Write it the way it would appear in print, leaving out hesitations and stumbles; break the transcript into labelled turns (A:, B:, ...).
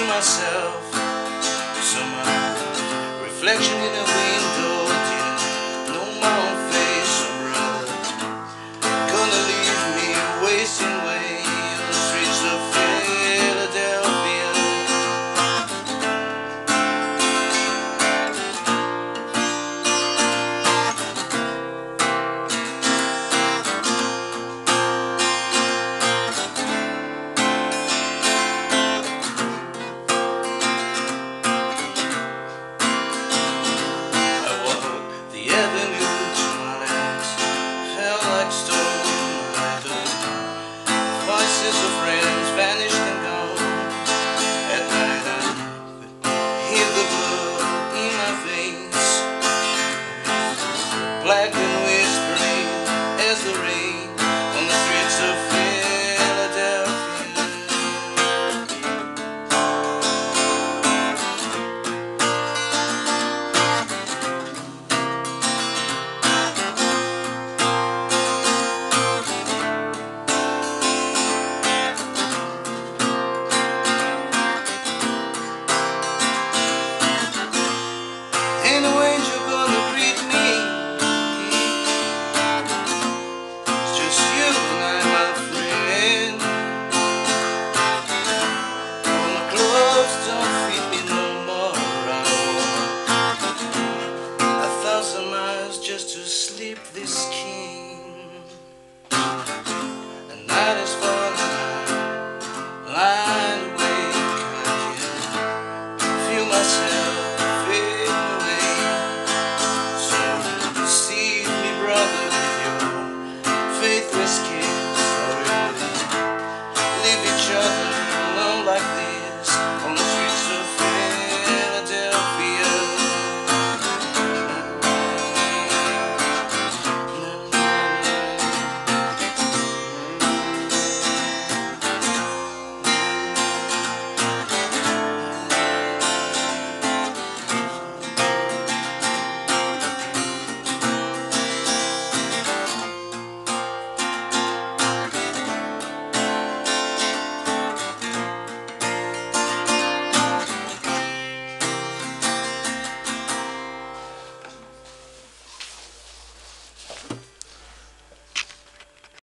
A: myself some reflection in a window. Didn't know my own face, so brother, gonna leave me wasting away on the streets of Philadelphia. Voices of friends vanished and gone. At night I could hear the blood in my veins, black and whispering as the rain on the streets of Philadelphia. Ain't no angel gonna greet me, it's just you and I, my friend. All my clothes don't fit me no more. I walk 1,000 miles just to sleep this king. The night is falling, I'm lying awake. I can feel myself